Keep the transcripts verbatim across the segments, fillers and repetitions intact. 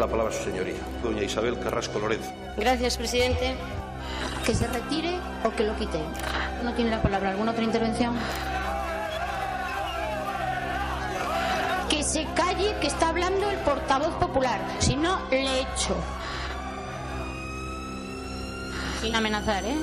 la palabra su señoría, doña Isabel Carrasco Lorenzo. Gracias, presidente. ¿Que se retire o que lo quite? No tiene la palabra. ¿Alguna otra intervención? Que se calle, que está hablando el portavoz popular. Si no, le echo. Sin amenazar, ¿eh?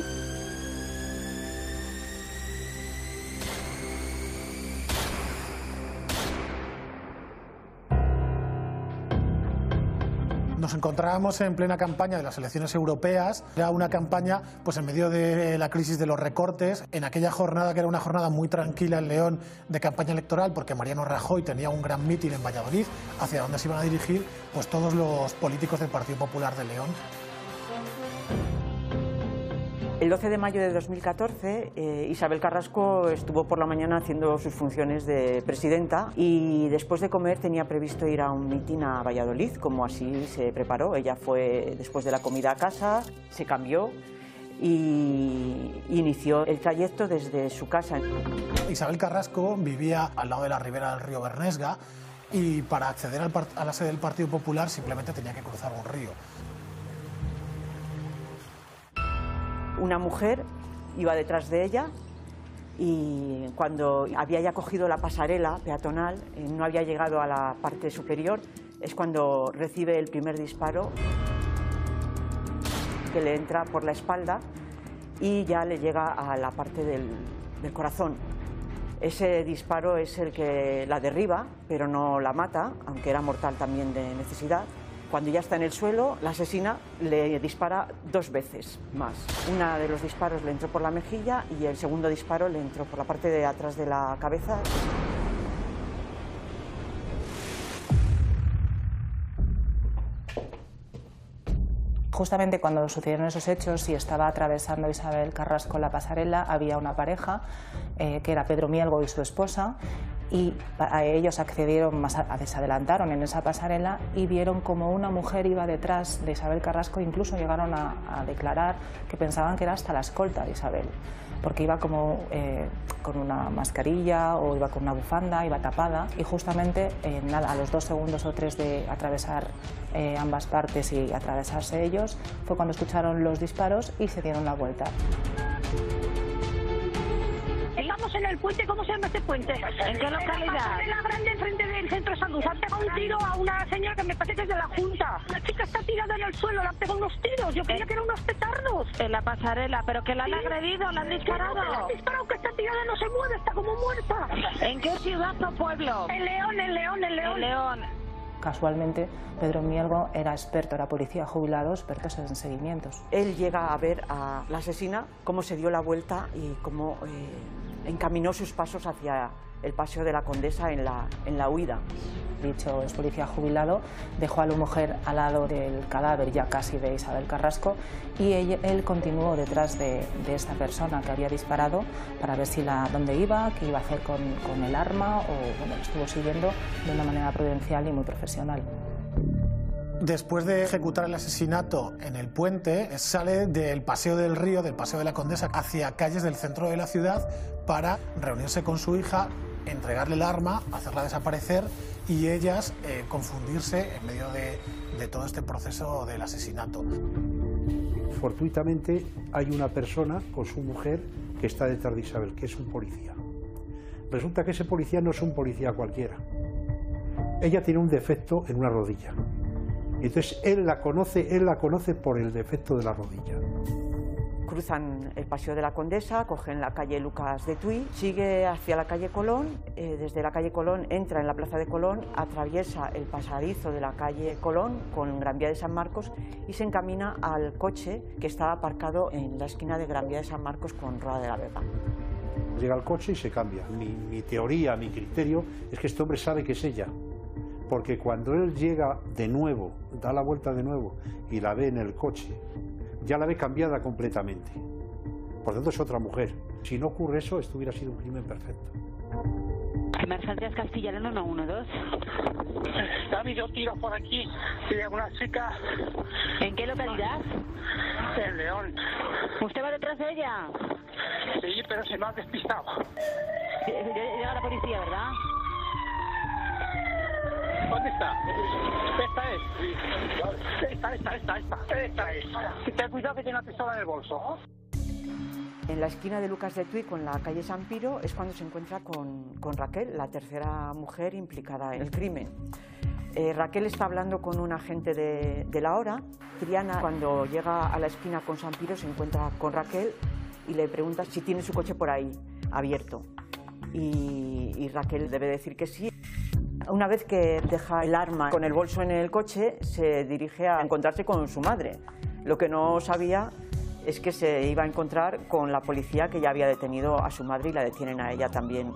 Nos encontrábamos en plena campaña de las elecciones europeas. Era una campaña pues en medio de la crisis de los recortes, en aquella jornada que era una jornada muy tranquila en León de campaña electoral, porque Mariano Rajoy tenía un gran mitin en Valladolid, hacia donde se iban a dirigir pues todos los políticos del Partido Popular de León. El doce de mayo de dos mil catorce, eh, Isabel Carrasco estuvo por la mañana haciendo sus funciones de presidenta y después de comer tenía previsto ir a un mitin a Valladolid, como así se preparó. Ella fue después de la comida a casa, se cambió y inició el trayecto desde su casa. Isabel Carrasco vivía al lado de la ribera del río Bernesga y para acceder al a la sede del Partido Popular simplemente tenía que cruzar un río. Una mujer iba detrás de ella y cuando había ya cogido la pasarela peatonal, no había llegado a la parte superior, es cuando recibe el primer disparo que le entra por la espalda y ya le llega a la parte del, del corazón. Ese disparo es el que la derriba, pero no la mata, aunque era mortal también de necesidad. Cuando ya está en el suelo, la asesina le dispara dos veces más. Una de los disparos le entró por la mejilla y el segundo disparo le entró por la parte de atrás de la cabeza. Justamente cuando sucedieron esos hechos y estaba atravesando Isabel Carrasco la pasarela, había una pareja eh, que era Pedro Mielgo y su esposa, y a ellos accedieron, más a, se adelantaron en esa pasarela y vieron como una mujer iba detrás de Isabel Carrasco. Incluso llegaron a, a declarar que pensaban que era hasta la escolta de Isabel, porque iba como eh, con una mascarilla o iba con una bufanda, iba tapada, y justamente eh, nada, a los dos segundos o tres de atravesar eh, ambas partes y atravesarse ellos, fue cuando escucharon los disparos y se dieron la vuelta. Estamos en el puente, ¿cómo se llama este puente? ¿En qué localidad? En la grande, enfrente del centro de salud. Han pegado un tiro a una señora que me parece que es de la Junta. La chica está tirada en el suelo, le han pegado unos tiros. Yo creía que eran unos petardos. En la pasarela, pero que la han ¿Sí? agredido, la han disparado. Que no, que la han disparado, que está tirada, no se mueve, está como muerta. ¿En qué ciudad o pueblo? En León, en León, en León. En León. Casualmente, Pedro Mielgo era experto, era policía jubilado, experto en seguimientos. Él llega a ver a la asesina, cómo se dio la vuelta y cómo eh, encaminó sus pasos hacia el Paseo de la Condesa en la, en la huida. Dicho es policía jubilado, dejó a la mujer al lado del cadáver ya casi de Isabel Carrasco y él, él continuó detrás de, de esta persona que había disparado para ver si la, dónde iba, qué iba a hacer con, con el arma, o bueno, lo estuvo siguiendo de una manera prudencial y muy profesional. Después de ejecutar el asesinato en el puente, sale del Paseo del Río, del Paseo de la Condesa, hacia calles del centro de la ciudad para reunirse con su hija, entregarle el arma, hacerla desaparecer y ellas eh, confundirse en medio de, de todo este proceso del asesinato. Fortuitamente hay una persona con su mujer que está detrás de Isabel, que es un policía. Resulta que ese policía no es un policía cualquiera. Ella tiene un defecto en una rodilla. Entonces él la conoce, él la conoce por el defecto de la rodilla. Cruzan el Paseo de la Condesa, cogen la calle Lucas de Tuy, sigue hacia la calle Colón, eh, desde la calle Colón entra en la Plaza de Colón, atraviesa el pasadizo de la calle Colón con Gran Vía de San Marcos y se encamina al coche que estaba aparcado en la esquina de Gran Vía de San Marcos con Roda de la Vega. Llega al coche y se cambia. Mi, mi teoría, mi criterio es que este hombre sabe que es ella, porque cuando él llega de nuevo, da la vuelta de nuevo y la ve en el coche, ya la ve cambiada completamente. Por tanto, es otra mujer. Si no ocurre eso, esto hubiera sido un crimen perfecto. Emergencias Castellano uno uno dos. Ha habido tiros por aquí de una chica. ¿En qué localidad? En León. ¿Usted va detrás de ella? Sí, pero se me ha despistado. Llega la policía, ¿verdad? ¿Dónde está? Esta es. Esta, esta, esta, esta. Esta es. Ten cuidado que tiene la pistola en el bolso. En la esquina de Lucas de Tuy con la calle San Piro es cuando se encuentra con, con Raquel, la tercera mujer implicada en el crimen. Eh, Raquel está hablando con un agente de, de la hora. Triana, cuando llega a la esquina con San Piro, se encuentra con Raquel y le pregunta si tiene su coche por ahí, abierto. Y, y Raquel debe decir que sí. Una vez que deja el arma con el bolso en el coche, se dirige a encontrarse con su madre. Lo que no sabía es que se iba a encontrar con la policía, que ya había detenido a su madre y la detienen a ella también.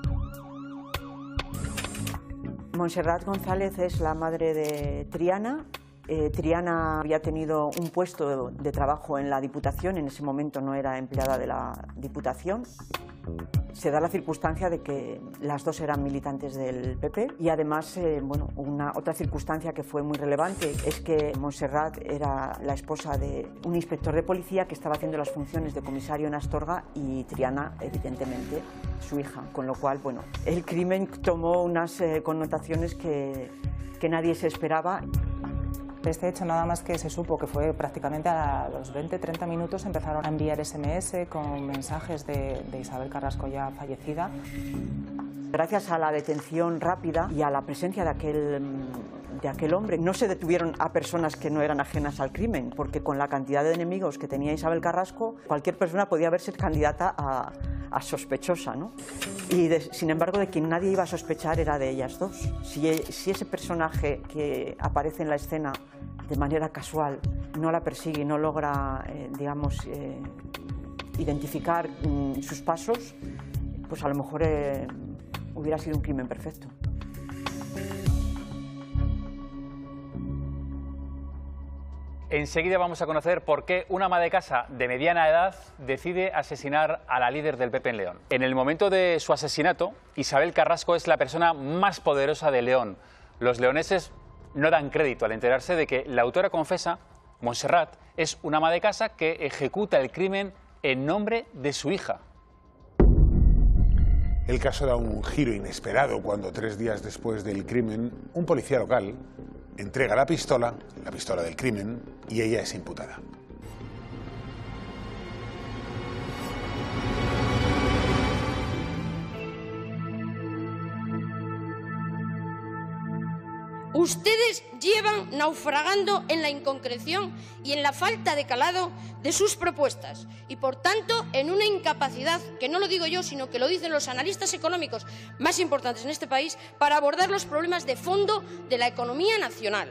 Montserrat González es la madre de Triana. Eh, Triana había tenido un puesto de, de trabajo en la Diputación, en ese momento no era empleada de la Diputación. Se da la circunstancia de que las dos eran militantes del P P y además, eh, bueno, una otra circunstancia que fue muy relevante es que Montserrat era la esposa de un inspector de policía que estaba haciendo las funciones de comisario en Astorga y Triana, evidentemente, su hija, con lo cual, bueno, el crimen tomó unas eh, connotaciones que, que nadie se esperaba. Este hecho, nada más que se supo que fue prácticamente a los veinte treinta minutos, empezaron a enviar ese eme ese con mensajes de, de Isabel Carrasco ya fallecida. Gracias a la detención rápida y a la presencia de aquel, de aquel hombre, no se detuvieron a personas que no eran ajenas al crimen, porque con la cantidad de enemigos que tenía Isabel Carrasco, cualquier persona podía verse candidata a, a sospechosa, ¿no? Y de, sin embargo, de quien nadie iba a sospechar era de ellas dos. Si, si ese personaje que aparece en la escena de manera casual no la persigue y no logra, eh, digamos, eh, identificar mm, sus pasos, pues a lo mejor eh, hubiera sido un crimen perfecto. Enseguida vamos a conocer por qué una ama de casa de mediana edad decide asesinar a la líder del P P en León. En el momento de su asesinato, Isabel Carrasco es la persona más poderosa de León. Los leoneses no dan crédito al enterarse de que la autora confesa, Montserrat, es una ama de casa que ejecuta el crimen en nombre de su hija. El caso da un giro inesperado cuando tres días después del crimen, un policía local entrega la pistola, la pistola del crimen, y ella es imputada. Ustedes llevan naufragando en la inconcreción y en la falta de calado de sus propuestas y, por tanto, en una incapacidad, que no lo digo yo, sino que lo dicen los analistas económicos más importantes en este país, para abordar los problemas de fondo de la economía nacional.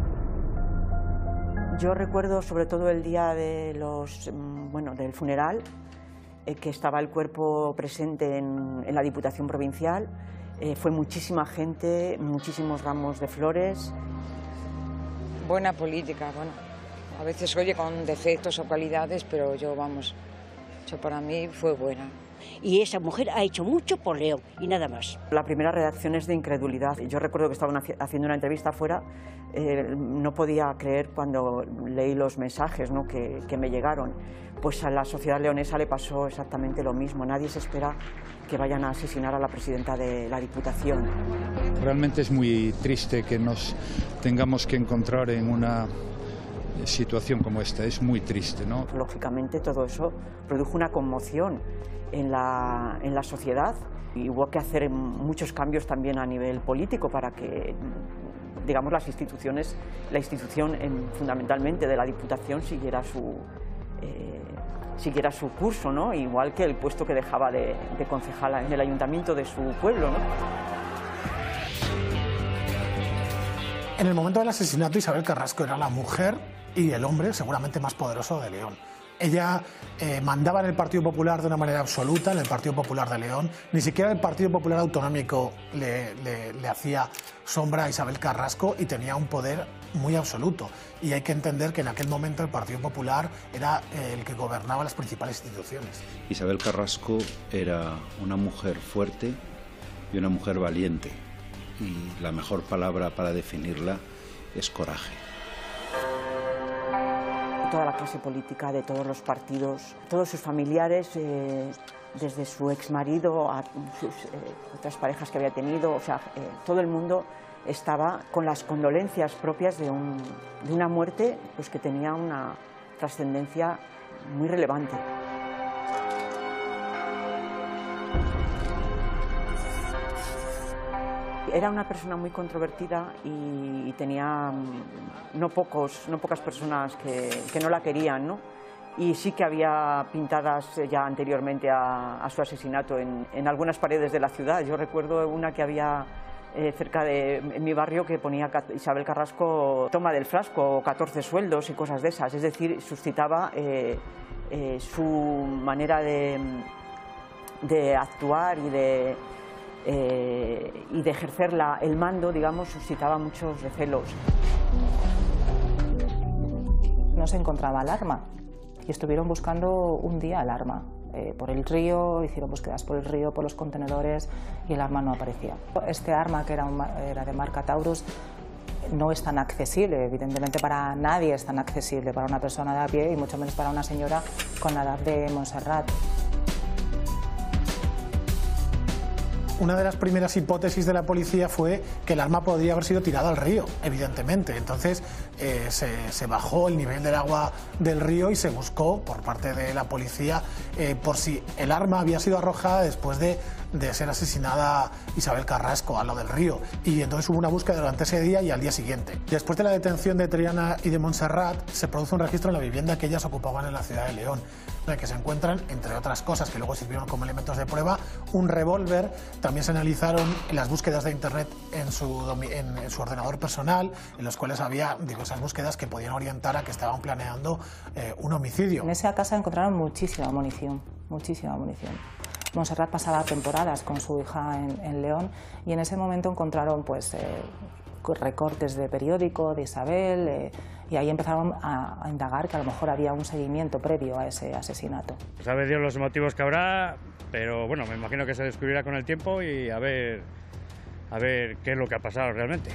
Yo recuerdo sobre todo el día de los, bueno, del funeral, eh, que estaba el cuerpo presente en, en la Diputación Provincial. Eh, fue muchísima gente, muchísimos ramos de flores. Buena política, bueno, a veces oye con defectos o cualidades, pero yo, vamos, yo para mí fue buena. Y esa mujer ha hecho mucho por León y nada más. La primera reacción es de incredulidad. Yo recuerdo que estaban haciendo una entrevista afuera, eh, no podía creer cuando leí los mensajes, ¿no?, que, que me llegaron. Pues a la sociedad leonesa le pasó exactamente lo mismo. Nadie se espera que vayan a asesinar a la presidenta de la Diputación. Realmente es muy triste que nos tengamos que encontrar en una situación como esta, es muy triste, ¿no? Lógicamente todo eso produjo una conmoción en la, en la sociedad y hubo que hacer muchos cambios también a nivel político para que, digamos, las instituciones, la institución en, fundamentalmente de la Diputación siguiera su, eh, siguiera su curso, ¿no? Igual que el puesto que dejaba de, de concejala en el ayuntamiento de su pueblo, ¿no? En el momento del asesinato, Isabel Carrasco era la mujer y el hombre seguramente más poderoso de León. Ella eh, mandaba en el Partido Popular de una manera absoluta, en el Partido Popular de León. Ni siquiera el Partido Popular Autonómico le, le, le hacía sombra a Isabel Carrasco y tenía un poder muy absoluto. Y hay que entender que en aquel momento el Partido Popular era eh, el que gobernaba las principales instituciones. Isabel Carrasco era una mujer fuerte y una mujer valiente. Y la mejor palabra para definirla es coraje. Toda la clase política de todos los partidos, todos sus familiares, eh, desde su exmarido a sus eh, otras parejas que había tenido, o sea, eh, todo el mundo estaba con las condolencias propias de, un, de una muerte pues, que tenía una trascendencia muy relevante. Era una persona muy controvertida y, y tenía no, pocos, no pocas personas que, que no la querían, ¿no? Y sí que había pintadas ya anteriormente a, a su asesinato en, en algunas paredes de la ciudad. Yo recuerdo una que había eh, cerca de en mi barrio que ponía Isabel Carrasco toma del frasco o catorce sueldos y cosas de esas. Es decir, suscitaba eh, eh, su manera de, de actuar y de... Eh, y de ejercer la, el mando, digamos, suscitaba muchos recelos. No se encontraba el arma y estuvieron buscando un día el arma. Eh, por el río, hicieron búsquedas por el río, por los contenedores y el arma no aparecía. Este arma, que era, un, era de marca Taurus, no es tan accesible, evidentemente para nadie es tan accesible, para una persona de a pie y mucho menos para una señora con la edad de Montserrat. Una de las primeras hipótesis de la policía fue que el arma podría haber sido tirada al río, evidentemente. Entonces eh, se, se bajó el nivel del agua del río y se buscó por parte de la policía eh, por si el arma había sido arrojada después de, de ser asesinada Isabel Carrasco al lado del río. Y entonces hubo una búsqueda durante ese día y al día siguiente. Después de la detención de Triana y de Montserrat, se produce un registro en la vivienda que ellas ocupaban en la ciudad de León, en el que se encuentran, entre otras cosas que luego sirvieron como elementos de prueba, un revólver. También se analizaron las búsquedas de internet en su, en, en su ordenador personal, en los cuales había diversas búsquedas que podían orientar a que estaban planeando eh, un homicidio. En esa casa encontraron muchísima munición, muchísima munición. Montserrat pasaba temporadas con su hija en, en León y en ese momento encontraron pues, eh, recortes de periódico de Isabel eh, y ahí empezaron a, a indagar que a lo mejor había un seguimiento previo a ese asesinato. Sabe Dios los motivos que habrá, pero bueno, me imagino que se descubrirá con el tiempo y a ver, a ver qué es lo que ha pasado realmente.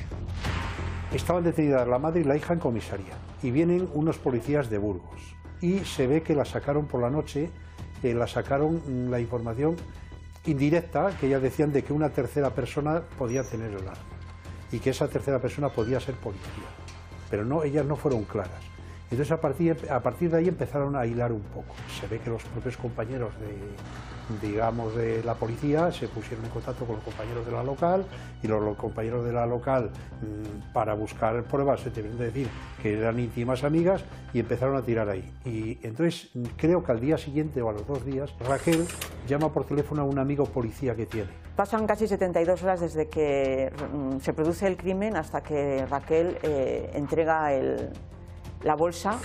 Estaban detenidas la madre y la hija en comisaría y vienen unos policías de Burgos y se ve que la sacaron por la noche, eh, la sacaron la información indirecta, que ellas decían de que una tercera persona podía tener el arma y que esa tercera persona podía ser policía, pero no, ellas no fueron claras. Entonces a partir, a partir de ahí empezaron a hilar un poco. Se ve que los propios compañeros de, digamos, de la policía se pusieron en contacto con los compañeros de la local y los, los compañeros de la local mmm, para buscar pruebas se deben de decir que eran íntimas amigas y empezaron a tirar ahí. Y entonces creo que al día siguiente o a los dos días Raquel llama por teléfono a un amigo policía que tiene. Pasan casi setenta y dos horas desde que mmm, se produce el crimen hasta que Raquel eh, entrega el... la bolsa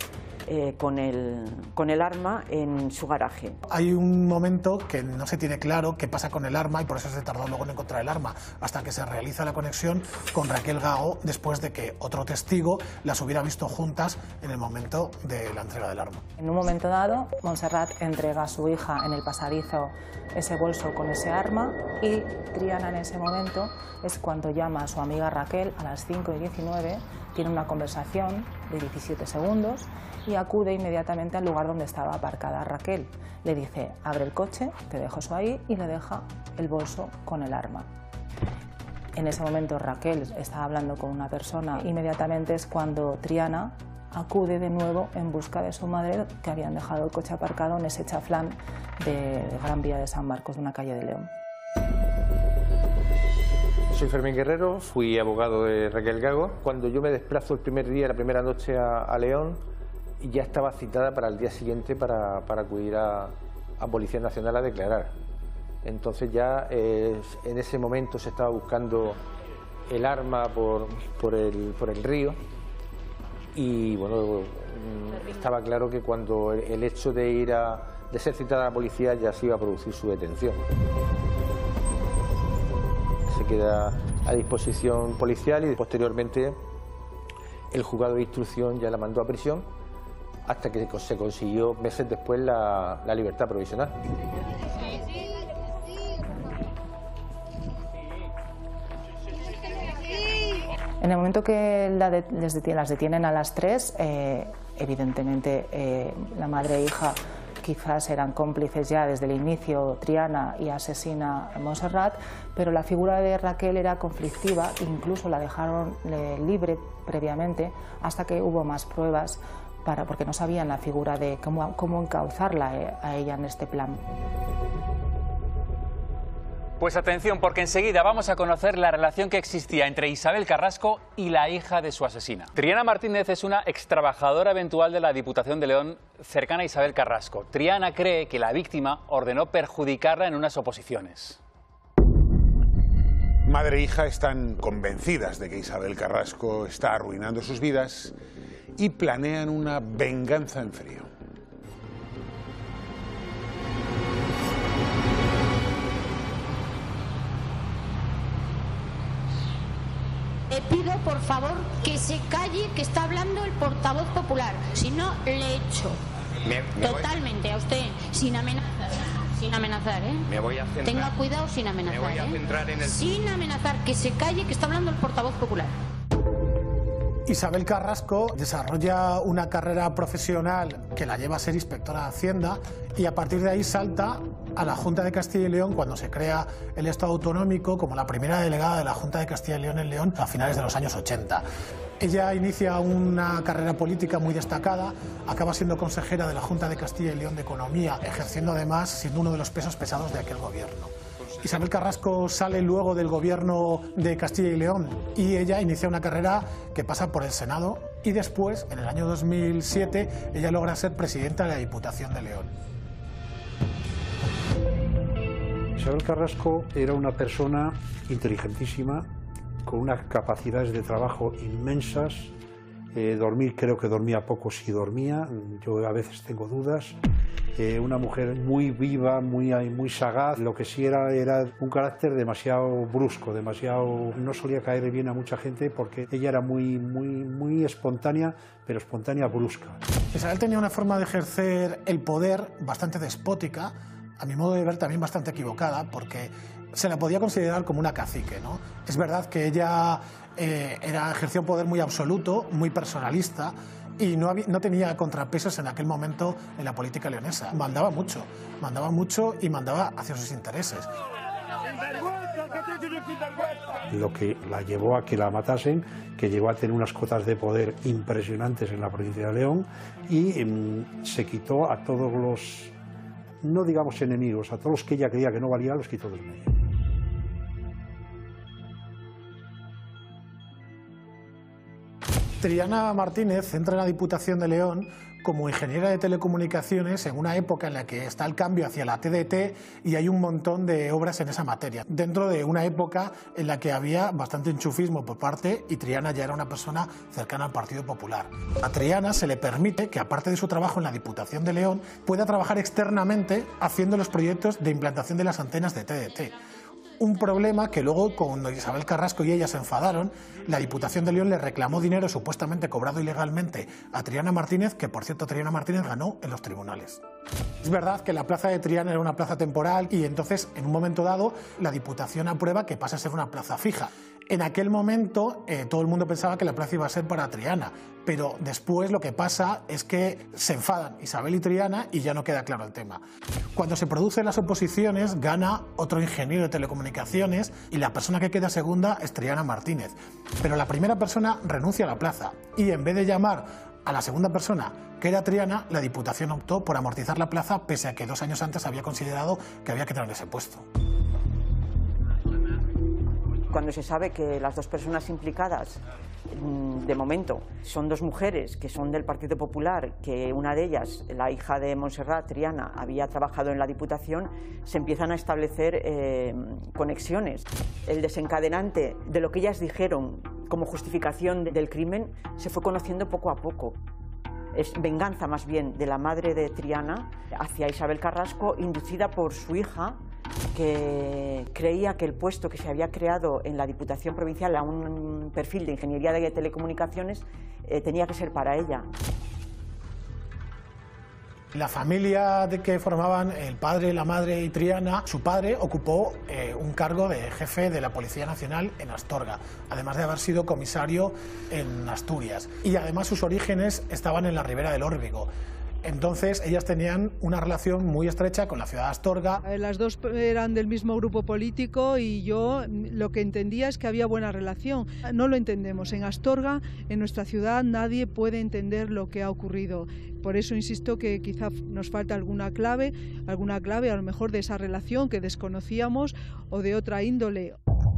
eh, con, el, con el arma en su garaje. Hay un momento que no se tiene claro qué pasa con el arma y por eso se tardó luego en encontrar el arma, hasta que se realiza la conexión con Raquel Gago después de que otro testigo las hubiera visto juntas en el momento de la entrega del arma. En un momento dado, Montserrat entrega a su hija en el pasadizo ese bolso con ese arma y Triana en ese momento es cuando llama a su amiga Raquel a las cinco y diecinueve, tiene una conversación de diecisiete segundos y acude inmediatamente al lugar donde estaba aparcada Raquel. Le dice, abre el coche, te dejo eso ahí, y le deja el bolso con el arma. En ese momento Raquel está hablando con una persona, inmediatamente es cuando Triana acude de nuevo en busca de su madre, que habían dejado el coche aparcado en ese chaflán de Gran Vía de San Marcos, de una calle de León. Soy Fermín Guerrero, fui abogado de Raquel Gago. Cuando yo me desplazo el primer día, la primera noche a, a León, ya estaba citada para el día siguiente para, para acudir a, a Policía Nacional a declarar. Entonces ya eh, en ese momento se estaba buscando el arma por, por, el, por el río y bueno, estaba claro que cuando el, el hecho de ir a, de ser citada a la policía ya se iba a producir su detención. Se queda a disposición policial y posteriormente el juzgado de instrucción ya la mandó a prisión hasta que se consiguió meses después la, la libertad provisional. En el momento que la de, les detienen, las detienen a las tres, eh, evidentemente eh, la madre e hija quizás eran cómplices ya desde el inicio Triana y asesina a Montserrat, pero la figura de Raquel era conflictiva, incluso la dejaron eh, libre previamente hasta que hubo más pruebas, para, porque no sabían la figura de cómo, cómo encauzarla eh, a ella en este plan. Pues atención, porque enseguida vamos a conocer la relación que existía entre Isabel Carrasco y la hija de su asesina. Triana Martínez es una extrabajadora eventual de la Diputación de León cercana a Isabel Carrasco. Triana cree que la víctima ordenó perjudicarla en unas oposiciones. Madre e hija están convencidas de que Isabel Carrasco está arruinando sus vidas y planean una venganza en frío. Le pido, por favor, que se calle, que está hablando el portavoz popular. Si no, le echo. Me, me Totalmente, voy... a usted, sin amenazar. Sin amenazar, ¿eh? Me voy a centrar. Tenga cuidado sin amenazar, Me voy a centrar ¿eh? en el... Sin amenazar, que se calle, que está hablando el portavoz popular. Isabel Carrasco desarrolla una carrera profesional que la lleva a ser inspectora de Hacienda y a partir de ahí salta a la Junta de Castilla y León cuando se crea el Estado autonómico como la primera delegada de la Junta de Castilla y León en León a finales de los años ochenta. Ella inicia una carrera política muy destacada, acaba siendo consejera de la Junta de Castilla y León de Economía, ejerciendo además siendo uno de los pesos pesados de aquel gobierno. Isabel Carrasco sale luego del gobierno de Castilla y León y ella inicia una carrera que pasa por el Senado y después, en el año dos mil siete, ella logra ser presidenta de la Diputación de León. Isabel Carrasco era una persona inteligentísima, con unas capacidades de trabajo inmensas. Eh, dormir, creo que dormía poco si dormía, yo a veces tengo dudas. Eh, una mujer muy viva, muy, muy sagaz. Lo que sí era, era un carácter demasiado brusco, demasiado... no solía caer bien a mucha gente porque ella era muy, muy, muy espontánea, pero espontánea brusca. Isabel tenía una forma de ejercer el poder bastante despótica, a mi modo de ver también bastante equivocada, porque se la podía considerar como una cacique, ¿no? Es verdad que ella eh, era, ejerció un poder muy absoluto, muy personalista, y no, había, no tenía contrapesos en aquel momento en la política leonesa. Mandaba mucho, mandaba mucho y mandaba hacia sus intereses. Lo que la llevó a que la matasen, que llegó a tener unas cotas de poder impresionantes en la provincia de León y eh, se quitó a todos los, no digamos enemigos, a todos los que ella creía que no valían, los quitó del medio. Triana Martínez entra en la Diputación de León como ingeniera de telecomunicaciones en una época en la que está el cambio hacia la T D T y hay un montón de obras en esa materia. Dentro de una época en la que había bastante enchufismo por parte y Triana ya era una persona cercana al Partido Popular. A Triana se le permite que, aparte de su trabajo en la Diputación de León, pueda trabajar externamente haciendo los proyectos de implantación de las antenas de T D T. Un problema que luego, cuando Isabel Carrasco y ella se enfadaron, la Diputación de León le reclamó dinero supuestamente cobrado ilegalmente a Triana Martínez, que por cierto Triana Martínez ganó en los tribunales. Es verdad que la plaza de Triana era una plaza temporal y entonces, en un momento dado, la Diputación aprueba que pase a ser una plaza fija. En aquel momento eh, todo el mundo pensaba que la plaza iba a ser para Triana, pero después lo que pasa es que se enfadan Isabel y Triana y ya no queda claro el tema. Cuando se producen las oposiciones gana otro ingeniero de telecomunicaciones y la persona que queda segunda es Triana Martínez. Pero la primera persona renuncia a la plaza y en vez de llamar a la segunda persona, que era Triana, la Diputación optó por amortizar la plaza pese a que dos años antes había considerado que había que tener ese puesto. Cuando se sabe que las dos personas implicadas, de momento, son dos mujeres que son del Partido Popular, que una de ellas, la hija de Montserrat, Triana, había trabajado en la Diputación, se empiezan a establecer eh, conexiones. El desencadenante de lo que ellas dijeron como justificación del crimen se fue conociendo poco a poco. Es venganza más bien de la madre de Triana hacia Isabel Carrasco, inducida por su hija, que creía que el puesto que se había creado en la Diputación Provincial a un perfil de Ingeniería de Telecomunicaciones eh, tenía que ser para ella. La familia de que formaban el padre, la madre y Triana, su padre ocupó eh, un cargo de jefe de la Policía Nacional en Astorga, además de haber sido comisario en Asturias. Y además sus orígenes estaban en la Ribera del Órbigo. Entonces ellas tenían una relación muy estrecha con la ciudad de Astorga. Las dos eran del mismo grupo político y yo lo que entendía es que había buena relación. No lo entendemos. En Astorga, en nuestra ciudad, nadie puede entender lo que ha ocurrido. Por eso insisto que quizá nos falta alguna clave, alguna clave a lo mejor de esa relación que desconocíamos o de otra índole.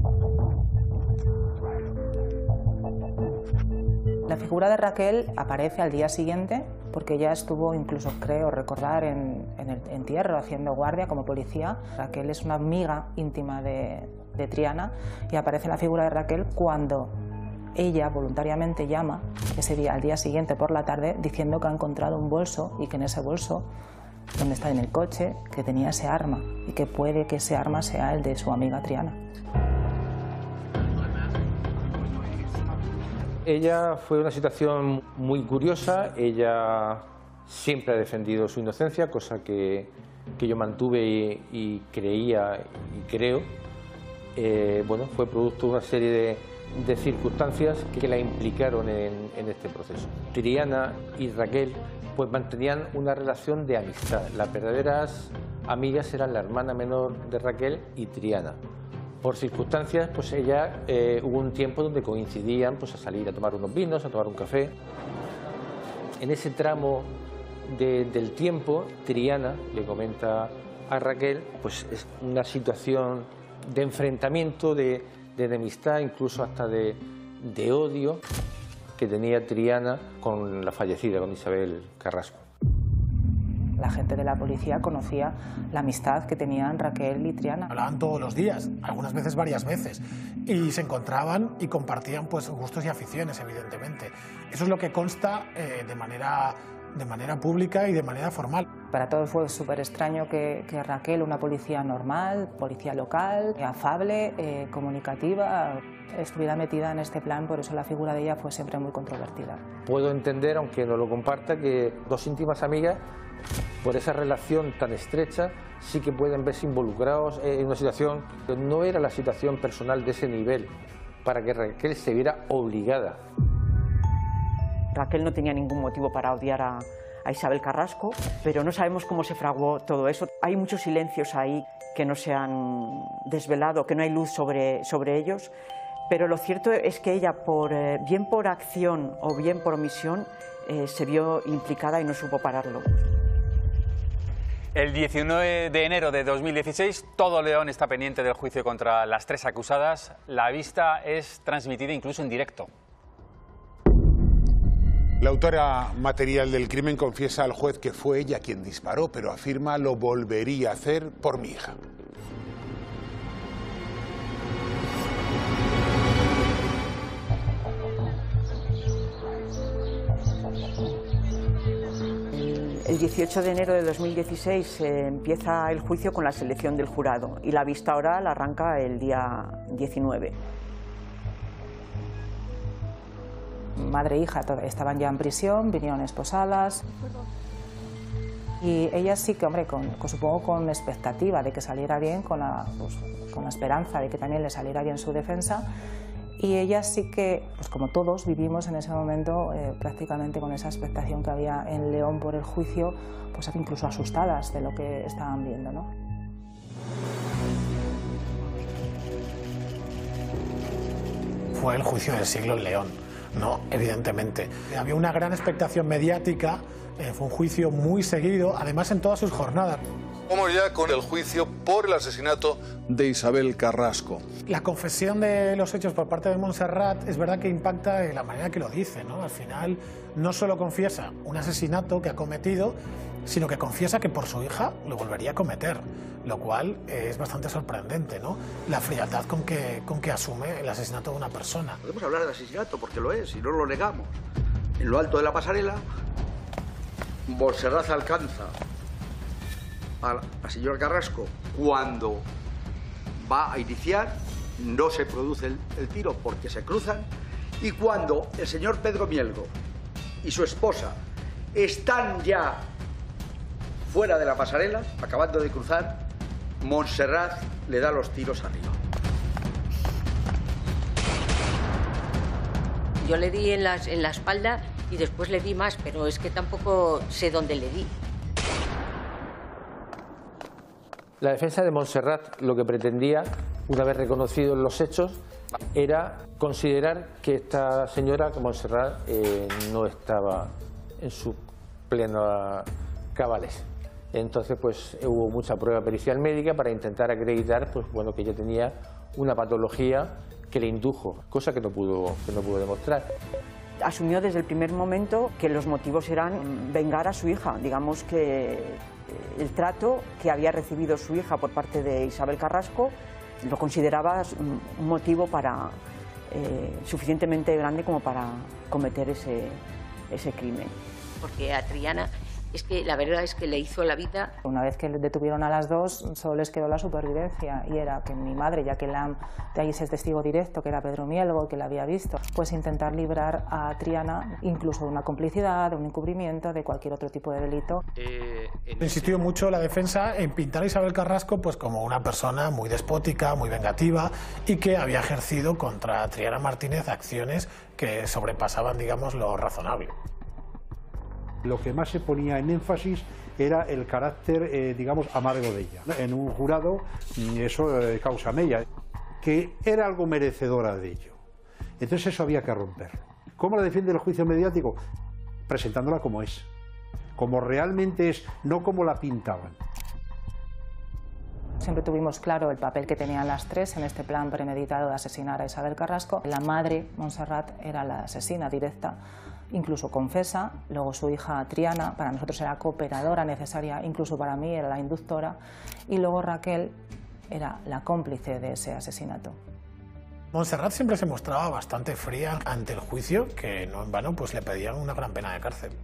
La figura de Raquel aparece al día siguiente porque ella estuvo, incluso creo recordar, en, en el entierro haciendo guardia como policía. Raquel es una amiga íntima de, de Triana y aparece la figura de Raquel cuando ella voluntariamente llama ese día, al día siguiente por la tarde, diciendo que ha encontrado un bolso y que en ese bolso, donde está en el coche, que tenía ese arma y que puede que ese arma sea el de su amiga Triana. Ella fue una situación muy curiosa. Ella siempre ha defendido su inocencia, cosa que, que yo mantuve y, y creía y creo. Eh, bueno, fue producto de una serie de, de circunstancias que la implicaron en, en este proceso. Triana y Raquel pues mantenían una relación de amistad. Las verdaderas amigas eran la hermana menor de Raquel y Triana. Por circunstancias, pues ella eh, hubo un tiempo donde coincidían pues, a salir a tomar unos vinos, a tomar un café. En ese tramo de, del tiempo, Triana le comenta a Raquel pues, es una situación de enfrentamiento, de, de enemistad, incluso hasta de, de odio que tenía Triana con la fallecida, con Isabel Carrasco. La gente de la policía conocía la amistad que tenían Raquel y Triana. Hablaban todos los días, algunas veces varias veces, y se encontraban y compartían pues, gustos y aficiones, evidentemente. Eso es lo que consta eh, de, manera, de manera pública y de manera formal. Para todos fue súper extraño que, que Raquel, una policía normal, policía local, afable, eh, comunicativa, estuviera metida en este plan, por eso la figura de ella fue siempre muy controvertida. Puedo entender, aunque no lo comparta, que dos íntimas amigas, por esa relación tan estrecha, sí que pueden verse involucrados en una situación que no era la situación personal de ese nivel, para que Raquel se viera obligada. Raquel no tenía ningún motivo para odiar a, a Isabel Carrasco, pero no sabemos cómo se fraguó todo eso. Hay muchos silencios ahí que no se han desvelado, que no hay luz sobre, sobre ellos, pero lo cierto es que ella, por, eh, bien por acción o bien por omisión, eh, se vio implicada y no supo pararlo. El diecinueve de enero de dos mil dieciséis, todo León está pendiente del juicio contra las tres acusadas. La vista es transmitida incluso en directo. La autora material del crimen confiesa al juez que fue ella quien disparó, pero afirma lo volvería a hacer por mi hija. El dieciocho de enero de dos mil dieciséis eh, empieza el juicio con la selección del jurado y la vista oral arranca el día diecinueve. Madre e hija estaban ya en prisión, vinieron esposadas y ellas sí que, hombre, con, con, supongo con expectativa de que saliera bien, con la, pues, con la esperanza de que también le saliera bien su defensa. Y ellas sí que, pues como todos, vivimos en ese momento eh, prácticamente con esa expectación que había en León por el juicio, pues incluso asustadas de lo que estaban viendo, ¿no? Fue el juicio del siglo en León, ¿no? Evidentemente. Había una gran expectación mediática, eh, fue un juicio muy seguido, además en todas sus jornadas. Vamos ya con el juicio por el asesinato de Isabel Carrasco. La confesión de los hechos por parte de Montserrat es verdad que impacta en la manera que lo dice, ¿no? Al final no solo confiesa un asesinato que ha cometido, sino que confiesa que por su hija lo volvería a cometer, lo cual es bastante sorprendente, ¿no? La frialdad con que, con que asume el asesinato de una persona. Podemos hablar de asesinato porque lo es y no lo negamos. En lo alto de la pasarela, Montserrat alcanza a la señora Carrasco cuando va a iniciar, no se produce el, el tiro porque se cruzan, y cuando el señor Pedro Mielgo y su esposa están ya fuera de la pasarela, acabando de cruzar, Montserrat le da los tiros arriba. Yo le di en la, en la espalda y después le di más, pero es que tampoco sé dónde le di. La defensa de Montserrat lo que pretendía, una vez reconocidos los hechos, era considerar que esta señora, Montserrat, eh, no estaba en su plena cabales. Entonces, pues hubo mucha prueba pericial médica para intentar acreditar, pues bueno, que ella tenía una patología que le indujo, cosa que no pudo, que no pudo demostrar. Asumió desde el primer momento que los motivos eran vengar a su hija, digamos que el trato que había recibido su hija por parte de Isabel Carrasco lo consideraba un motivo para, eh, suficientemente grande como para cometer ese, ese crimen. Porque a Triana es que la verdad es que le hizo la vida. Una vez que detuvieron a las dos, solo les quedó la supervivencia y era que mi madre, ya que la, de ahí es el testigo directo, que era Pedro Mielgo, que la había visto, pues intentar librar a Triana incluso de una complicidad, de un encubrimiento, de cualquier otro tipo de delito. Eh, Insistió mucho la defensa en pintar a Isabel Carrasco pues como una persona muy despótica, muy vengativa y que había ejercido contra Triana Martínez acciones que sobrepasaban, digamos, lo razonable. Lo que más se ponía en énfasis era el carácter, eh, digamos, amargo de ella. En un jurado eso eh, causa mella, que era algo merecedora de ello. Entonces eso había que romperlo. ¿Cómo la defiende el juicio mediático? Presentándola como es, como realmente es, no como la pintaban. Siempre tuvimos claro el papel que tenían las tres en este plan premeditado de asesinar a Isabel Carrasco. La madre, Montserrat, era la asesina directa, incluso confesa, luego su hija Triana, para nosotros era cooperadora necesaria, incluso para mí era la inductora, y luego Raquel era la cómplice de ese asesinato. Montserrat siempre se mostraba bastante fría ante el juicio, que no en vano pues le pedían una gran pena de cárcel.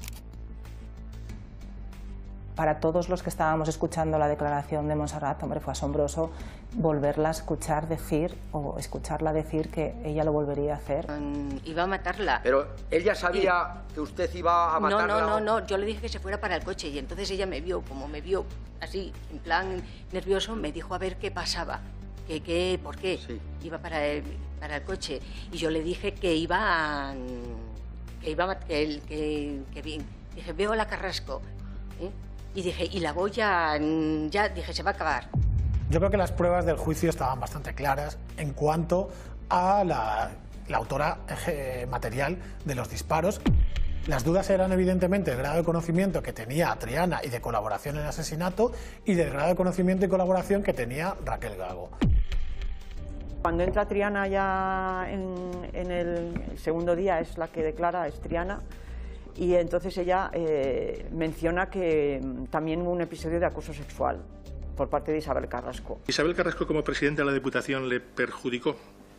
Para todos los que estábamos escuchando la declaración de Montserrat, hombre, fue asombroso volverla a escuchar decir, o escucharla decir que ella lo volvería a hacer. Um, iba a matarla. Pero ella sabía y... que usted iba a matarla. No, no, no, no, yo le dije que se fuera para el coche y entonces ella me vio, como me vio así, en plan nervioso, me dijo a ver qué pasaba, que, que, por qué sí. iba para el, para el coche. Y yo le dije que iba a... que iba a... que, que, que bien. Dije, veo a la Carrasco, ¿eh? Y dije, y la voy a... ya, dije, se va a acabar. Yo creo que las pruebas del juicio estaban bastante claras en cuanto a la, la autora eh, material de los disparos. Las dudas eran evidentemente el grado de conocimiento que tenía Triana y de colaboración en el asesinato y del grado de conocimiento y colaboración que tenía Raquel Gago. Cuando entra Triana ya en, en el segundo día, es la que declara, es Triana, y entonces ella eh, menciona que también hubo un episodio de acoso sexual por parte de Isabel Carrasco. ¿Isabel Carrasco como presidenta de la Diputación le perjudicó?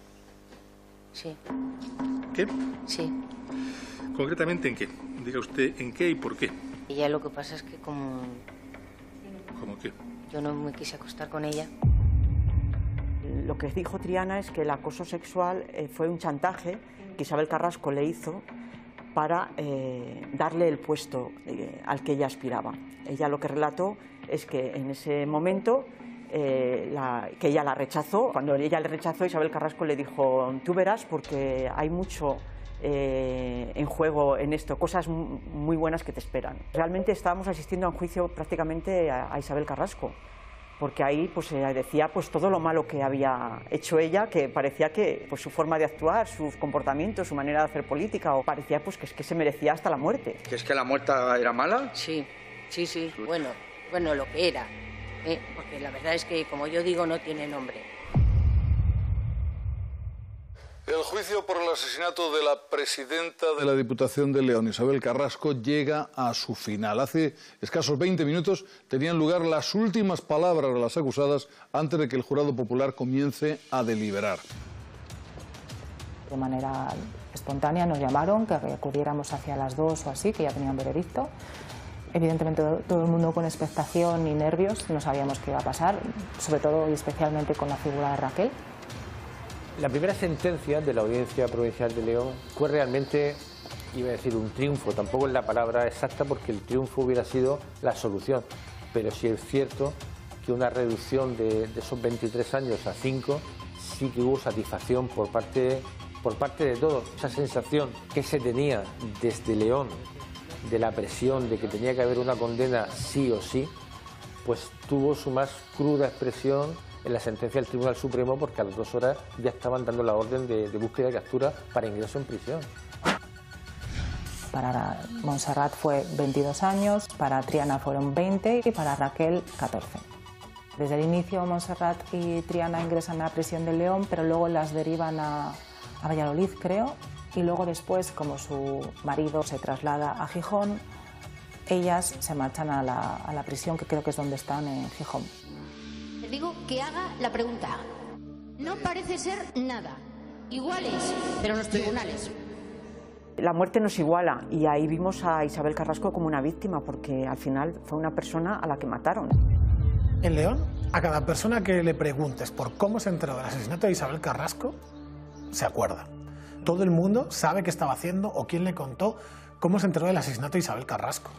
Sí. ¿Qué? Sí. ¿Concretamente en qué? Diga usted en qué y por qué. Ella lo que pasa es que como... ¿Cómo qué? Yo no me quise acostar con ella. Lo que dijo Triana es que el acoso sexual eh, fue un chantaje que Isabel Carrasco le hizo para eh, darle el puesto eh, al que ella aspiraba. Ella lo que relató es que en ese momento eh, la, que ella la rechazó. Cuando ella le rechazó, Isabel Carrasco le dijo, tú verás porque hay mucho eh, en juego en esto, cosas muy buenas que te esperan. Realmente estábamos asistiendo a un juicio prácticamente a, a Isabel Carrasco, porque ahí pues, eh, decía pues, todo lo malo que había hecho ella, que parecía que pues, su forma de actuar, su comportamiento, su manera de hacer política, o parecía pues, que, es que se merecía hasta la muerte. ¿Que es que la muerte era mala? Sí, sí, sí, bueno, bueno, lo que era, ¿eh? Porque la verdad es que, como yo digo, no tiene nombre. El juicio por el asesinato de la presidenta de la Diputación de León, Isabel Carrasco, llega a su final. Hace escasos veinte minutos tenían lugar las últimas palabras de las acusadas antes de que el jurado popular comience a deliberar. De manera espontánea nos llamaron, que acudiéramos hacia las dos o así, que ya tenían veredicto. Evidentemente todo el mundo con expectación y nervios, no sabíamos qué iba a pasar, sobre todo y especialmente con la figura de Raquel. La primera sentencia de la Audiencia Provincial de León fue realmente, iba a decir, un triunfo. Tampoco es la palabra exacta porque el triunfo hubiera sido la solución. Pero sí es cierto que una reducción de, de esos veintitrés años a cinco sí que hubo satisfacción por parte por parte de todos, esa sensación que se tenía desde León, de la presión de que tenía que haber una condena sí o sí, pues tuvo su más cruda expresión en la sentencia del Tribunal Supremo, porque a las dos horas ya estaban dando la orden de, de búsqueda y captura para ingreso en prisión. Para Montserrat fue veintidós años, para Triana fueron veinte y para Raquel catorce. Desde el inicio Montserrat y Triana ingresan a la prisión de León, pero luego las derivan a, a Valladolid, creo, y luego después, como su marido se traslada a Gijón, ellas se marchan a la, a la prisión, que creo que es donde están, en Gijón. Le digo que haga la pregunta. No parece ser nada. Iguales, pero en los tribunales. La muerte nos iguala y ahí vimos a Isabel Carrasco como una víctima, porque al final fue una persona a la que mataron. En León, a cada persona que le preguntes por cómo se enteró del asesinato de Isabel Carrasco, se acuerda. Todo el mundo sabe qué estaba haciendo o quién le contó cómo se enteró del asesinato de Isabel Carrasco.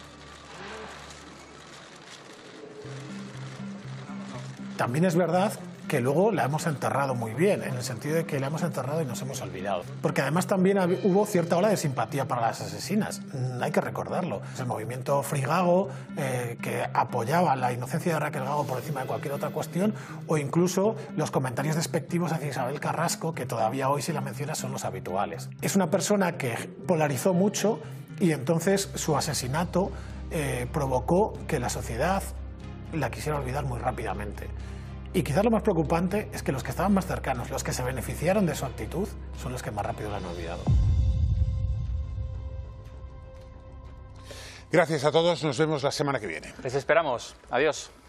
También es verdad que luego la hemos enterrado muy bien, en el sentido de que la hemos enterrado y nos hemos olvidado. Porque además también hubo cierta ola de simpatía para las asesinas, hay que recordarlo. El movimiento Free Gago, eh, que apoyaba la inocencia de Raquel Gago por encima de cualquier otra cuestión, o incluso los comentarios despectivos hacia Isabel Carrasco, que todavía hoy, si la mencionas, son los habituales. Es una persona que polarizó mucho y entonces su asesinato eh, provocó que la sociedad la quisiera olvidar muy rápidamente. Y quizás lo más preocupante es que los que estaban más cercanos, los que se beneficiaron de su actitud, son los que más rápido la han olvidado. Gracias a todos, nos vemos la semana que viene. Les esperamos. Adiós.